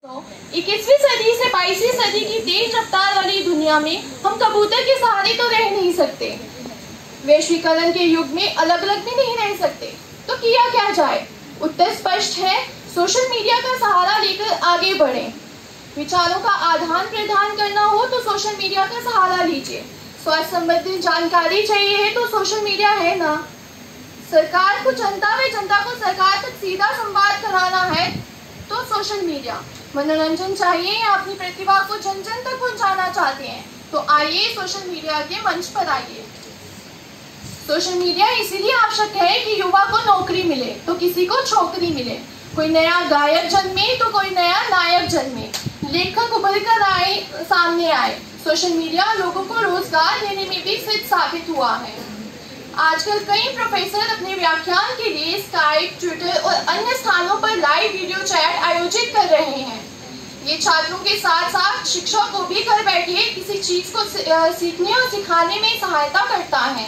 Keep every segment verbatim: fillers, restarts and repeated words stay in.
इक्कीसवीं सदी से बाईसवीं सदी की तेज रफ्तार वाली दुनिया में हम कबूतर के सहारे तो रह नहीं सकते। वैश्वीकरण के युग में अलग अलग भी नहीं रह सकते, तो किया क्या जाए? उत्तर स्पष्ट है, सोशल मीडिया का सहारा लेकर आगे बढ़ें। विचारों का आदान प्रदान करना हो तो सोशल मीडिया का सहारा लीजिए। स्वास्थ्य संबंधी जानकारी चाहिए है तो सोशल मीडिया है ना। सरकार को जनता में, जनता को सरकार तक सीधा संवाद कराना है तो सोशल मीडिया। मनोरंजन चाहिए या अपनी प्रतिभा को जन जन तक पहुंचाना चाहते हैं तो आइए सोशल मीडिया के मंच पर आइए। सोशल मीडिया इसीलिए आवश्यक है कि युवा को नौकरी मिले तो किसी को छोकरी मिले, कोई नया गायक जन्मे तो कोई नया नायक जन्मे, लेखक उभर कर आए सामने आए। सोशल मीडिया लोगों को रोजगार देने में भी सिद्ध साबित हुआ है। आजकल कई प्रोफेसर अपने व्याख्यान के लिए स्काइप, ट्विटर और अन्य स्थानों पर लाइव वीडियो चैट आयोजित कर रहे हैं। ये छात्रों के साथ साथ शिक्षक को भी घर बैठे किसी चीज को सीखने और सिखाने में सहायता करता है।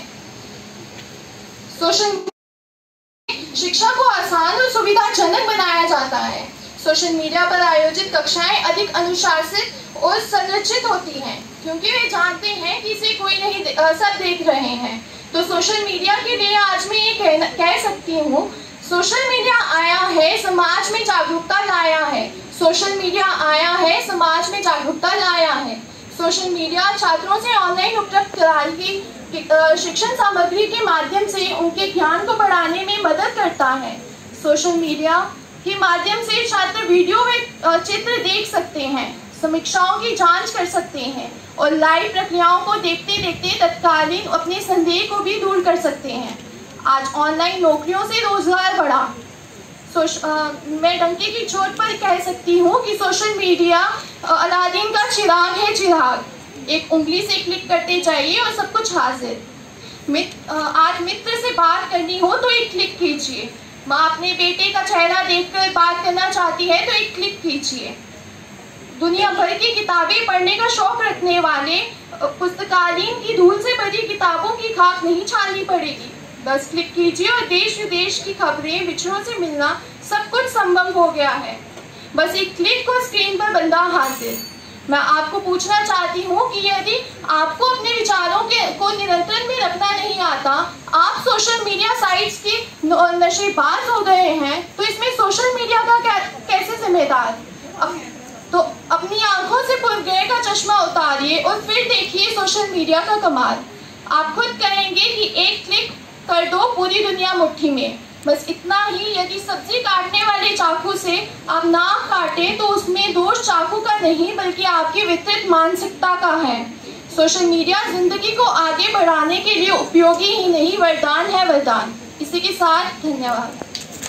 सोशल शिक्षा को आसान और सुविधाजनक बनाया जाता है। सोशल मीडिया पर आयोजित कक्षाएं अधिक अनुशासित और संरचित होती हैं क्योंकि वे जानते हैं कि इसे कोई नहीं दे, सब देख रहे हैं। तो सोशल मीडिया के लिए आज मैं ये कह, कह सकती हूँ, सोशल मीडिया आया है, समाज में जागरूकता लाया है। सोशल मीडिया आया है, समाज में जागरूकता लाया है। सोशल मीडिया छात्रों से ऑनलाइन उपलब्ध कराई शिक्षण सामग्री के माध्यम से उनके ज्ञान को बढ़ाने में मदद करता है। सोशल मीडिया के माध्यम से छात्र वीडियो में चित्र देख सकते हैं, समीक्षाओं की जांच कर सकते हैं और लाइव प्रक्रियाओं को देखते देखते तत्कालीन अपने संदेह को भी दूर कर सकते हैं। आज ऑनलाइन नौकरियों से रोजगार बढ़ा। आ, मैं डंके की चोट पर कह सकती हूँ कि सोशल मीडिया अलादीन का चिराग है। चिराग एक उंगली से क्लिक करते जाइए और सब कुछ हाजिर। मित, आज मित्र से बात करनी हो तो एक क्लिक कीजिए। माँ अपने बेटे का चेहरा देखकर बात करना चाहती है तो एक क्लिक कीजिए। दुनिया भर की किताबें पढ़ने का शौक रखने वाले पुस्तकालय की धूल से भरी किताबों की खाक नहीं छाननी पड़ेगी। बस क्लिक कीजिए और देश विदेश की खबरें, विचारों से मिलना सब कुछ संभव हो गया है। बस एक क्लिक को स्क्रीन पर बंदा हाजिर। मैं आपको पूछना चाहती हूँ कि यदि आपको अपने विचारों के को नियंत्रण में रखना नहीं आता, आप सोशल मीडिया साइट्स के नशेबाज हो गए हैं, तो इसमें सोशल मीडिया का कैसे जिम्मेदार? अब तो अपनी आंखों से पुरगे का चश्मा उतारिए और फिर देखिए सोशल मीडिया का कमाल। आप खुद कहेंगे कि एक क्लिक कर दो, पूरी दुनिया मुट्ठी में। बस इतना ही, यदि सब्जी काटने वाले चाकू से आप नाक काटे तो उसमें दोष चाकू का नहीं बल्कि आपकी वितरित मानसिकता का है। सोशल मीडिया जिंदगी को आगे बढ़ाने के लिए उपयोगी ही नहीं, वरदान है, वरदान। इसी के साथ धन्यवाद।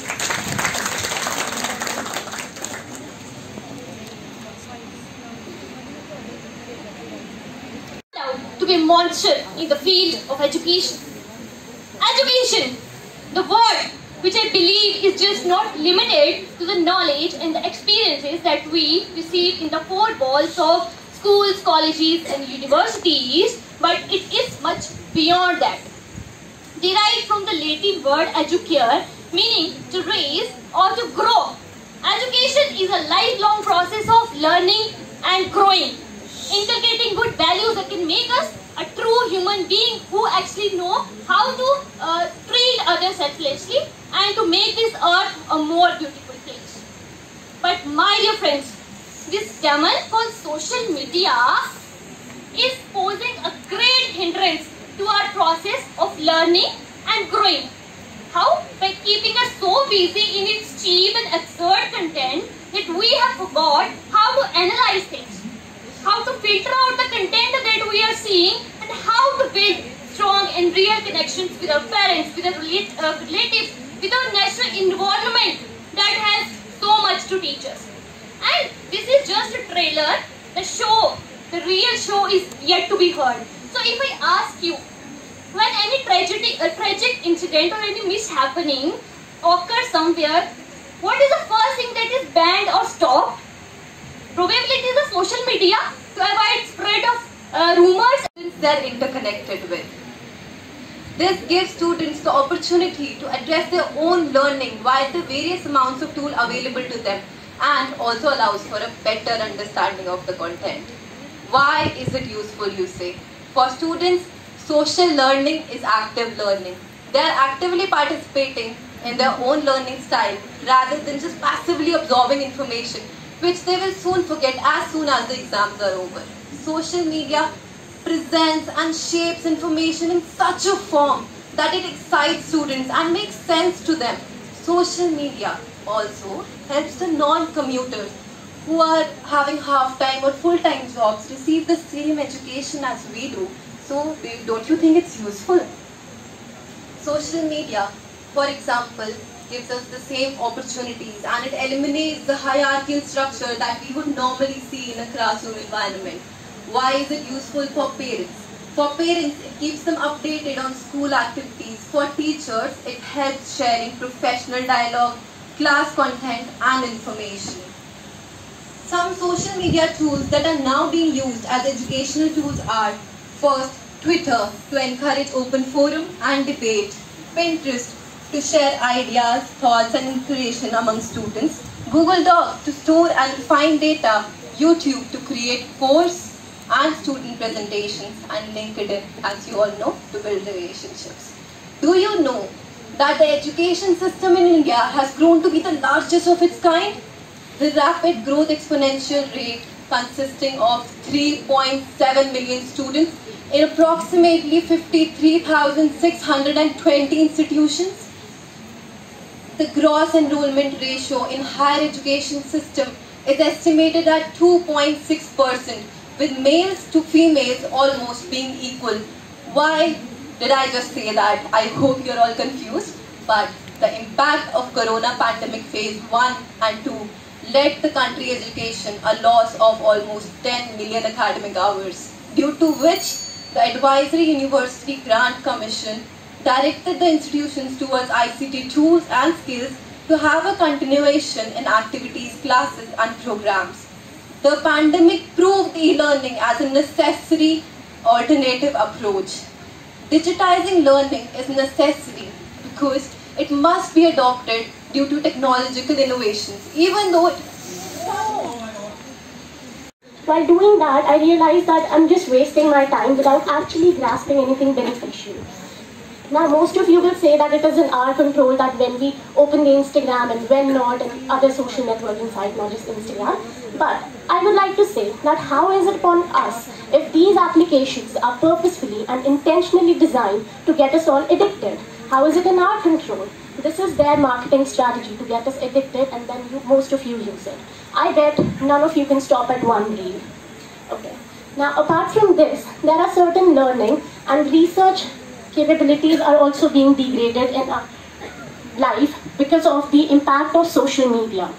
To be a monster in the field of education. Education, the word which I believe is just not limited to the knowledge and the experiences that we receive in the four walls of schools, colleges and universities, but it is much beyond that. Derived from the Latin word educare, meaning to raise or to grow. Education is a lifelong process of learning and growing, inculcating good values that can make us a true human being who actually know how to uh, treat others selflessly and to make this earth a more beautiful place. But my dear friends, this demon called social media is posing a great hindrance to our process of learning and growing. How? By keeping us so busy in its cheap and absurd content that we have forgot how to analyze things, how to filter out the content that we are seeing, and how to build strong and real connections with our parents, with our relate, uh, relatives, with our natural environment that has so much to teach us. And this is just a trailer. The show, the real show is yet to be heard. So if I ask you, when any tragedy, a tragic incident or any mishappening occurs somewhere, what is the first thing that is banned or stopped? Probably it is the social media to avoid spread of uh, rumors they're interconnected with. This gives students the opportunity to address their own learning via the various amounts of tools available to them. and also allows for a better understanding of the content. Why is it useful, you say? For students, social learning is active learning. They are actively participating in their own learning style rather than just passively absorbing information, which they will soon forget as soon as the exams are over. Social media presents and shapes information in such a form that it excites students and makes sense to them. Social media also helps the non-commuters who are having half-time or full-time jobs receive the same education as we do. So, don't you think it's useful? Social media, for example, gives us the same opportunities and it eliminates the hierarchical structure that we would normally see in a classroom environment. Why is it useful for parents? For parents, it keeps them updated on school activities. For teachers, it helps sharing professional dialogue, class content and information. Some social media tools that are now being used as educational tools are: first, Twitter to encourage open forum and debate, Pinterest to share ideas, thoughts and inspiration among students, Google Docs to store and refine data, YouTube to create course and student presentations, and LinkedIn, as you all know, to build relationships. Do you know that the education system in India has grown to be the largest of its kind? The rapid growth exponential rate consisting of three point seven million students in approximately fifty-three thousand six hundred twenty institutions. The gross enrollment ratio in higher education system is estimated at two point six percent, with males to females almost being equal. Why did I just say that? I hope you're all confused. But the impact of Corona pandemic phase one and two led the country education a loss of almost ten million academic hours, due to which the Advisory University Grant Commission directed the institutions towards I C T tools and skills to have a continuation in activities, classes and programs. The pandemic proved e-learning as a necessary alternative approach. Digitizing learning is necessary because it must be adopted due to technological innovations, even though it... While doing that, I realized that I'm just wasting my time without actually grasping anything beneficial. Now, most of you will say that it is in our control that when we open the Instagram and when not, and other social networking sites, not just Instagram. But I would like to say that how is it upon us if these applications are purposefully and intentionally designed to get us all addicted? How is it in our control? This is their marketing strategy to get us addicted, and then you, most of you use it. I bet none of you can stop at one reel. Okay. Now, apart from this, there are certain learning and research capabilities are also being degraded in our life because of the impact of social media.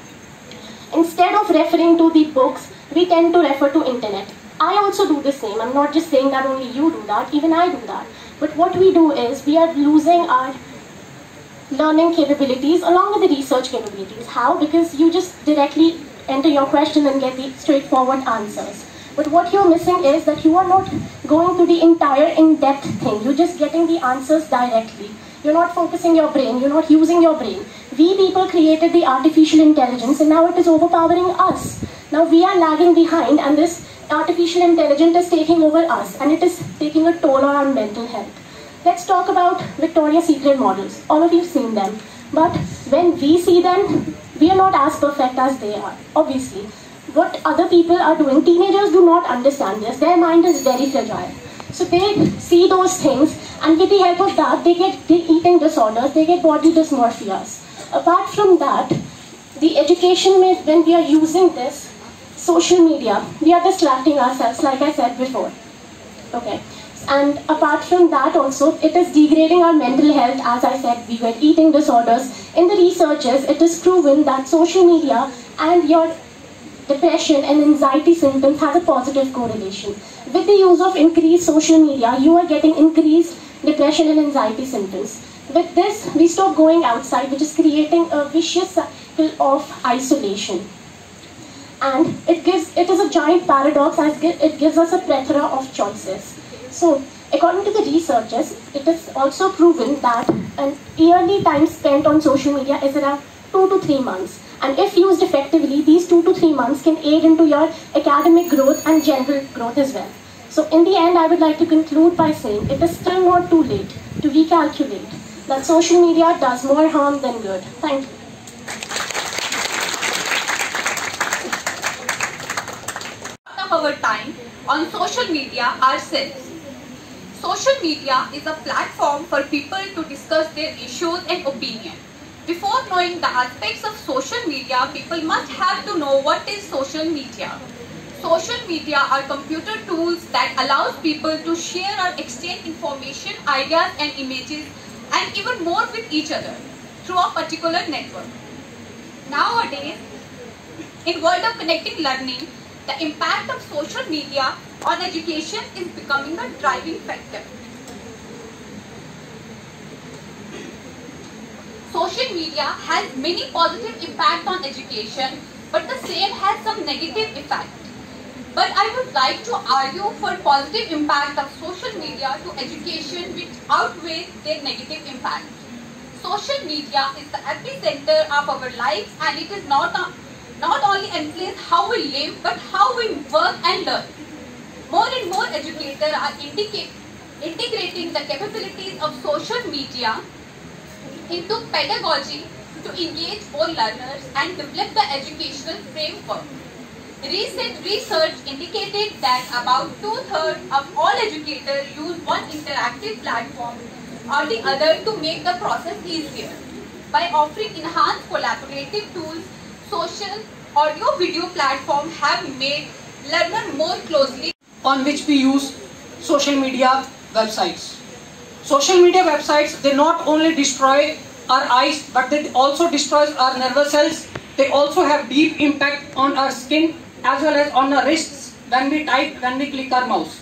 Instead of referring to the books, we tend to refer to internet. I also do the same. I'm not just saying that only you do that, even I do that. But what we do is we are losing our learning capabilities along with the research capabilities. How? Because you just directly enter your question and get the straightforward answers. But what you're missing is that you are not going to the entire in-depth thing. You're just getting the answers directly. You're not focusing your brain. You're not using your brain. We people created the artificial intelligence and now it is overpowering us. Now we are lagging behind and this artificial intelligence is taking over us and it is taking a toll on our mental health. Let's talk about Victoria's Secret models. All of you have seen them. But when we see them, we are not as perfect as they are, obviously. What other people are doing, teenagers do not understand this. Their mind is very fragile. So they see those things and with the help of that, they get the eating disorders, they get body dysmorphias. Apart from that, the education, when we are using this social media, we are distracting ourselves, like I said before. Okay. And apart from that also, it is degrading our mental health. As I said, we get eating disorders. In the researches, it is proven that social media and your depression and anxiety symptoms has a positive correlation. With the use of increased social media, you are getting increased depression and anxiety symptoms. With this, we stop going outside, which is creating a vicious cycle of isolation. And it gives, it is a giant paradox as it gives us a plethora of choices. So, according to the researchers, it is also proven that an yearly time spent on social media is around two to three months. And if used effectively, these two to three months can aid into your academic growth and general growth as well. So in the end, I would like to conclude by saying it is still not too late to recalculate that social media does more harm than good. Thank you. Of our time on social media ourselves. Social media is a platform for people to discuss their issues and opinions. Before knowing the aspects of social media, people must have to know what is social media. Social media are computer tools that allows people to share or exchange information, ideas and images and even more with each other through a particular network. Nowadays, in world of connecting learning, the impact of social media on education is becoming a driving factor. Social media has many positive impact on education, but the same has some negative effect. But I would like to argue for positive impact of social media to education which outweighs their negative impact. Social media is the epicenter of our lives, and it is not, a, not only influence how we live, but how we work and learn. More and more educators are indicate, integrating the capabilities of social media into pedagogy to engage all learners and develop the educational framework. Recent research indicated that about two-thirds of all educators use one interactive platform or the other to make the process easier. By offering enhanced collaborative tools, social audio-video platforms have made learners more closely on which we use social media websites. Social media websites, they not only destroy our eyes, but they also destroy our nervous cells. They also have deep impact on our skin as well as on our wrists when we type, when we click our mouse.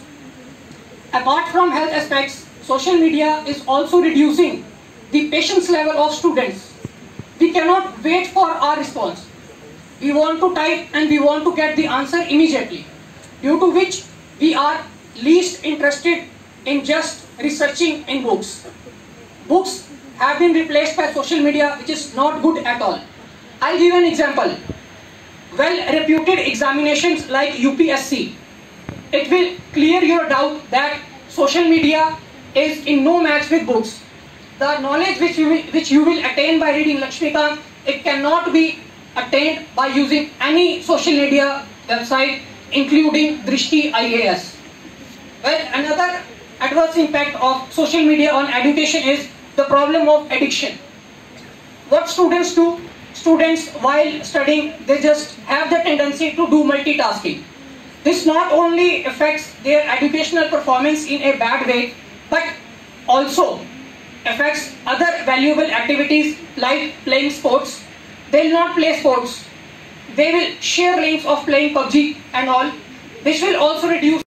Apart from health aspects, social media is also reducing the patience level of students. We cannot wait for our response. We want to type and we want to get the answer immediately, due to which we are least interested in just researching in books. Books have been replaced by social media, which is not good at all. I'll give an example. Well-reputed examinations like U P S C, it will clear your doubt that social media is in no match with books. The knowledge which you will, which you will attain by reading Lakshmikant, it cannot be attained by using any social media website, including Drishti I A S. Well, another adverse impact of social media on education is the problem of addiction. What students do? Students, while studying, they just have the tendency to do multitasking. This not only affects their educational performance in a bad way, but also affects other valuable activities like playing sports. They will not play sports. They will share links of playing P U B G and all. This will also reduce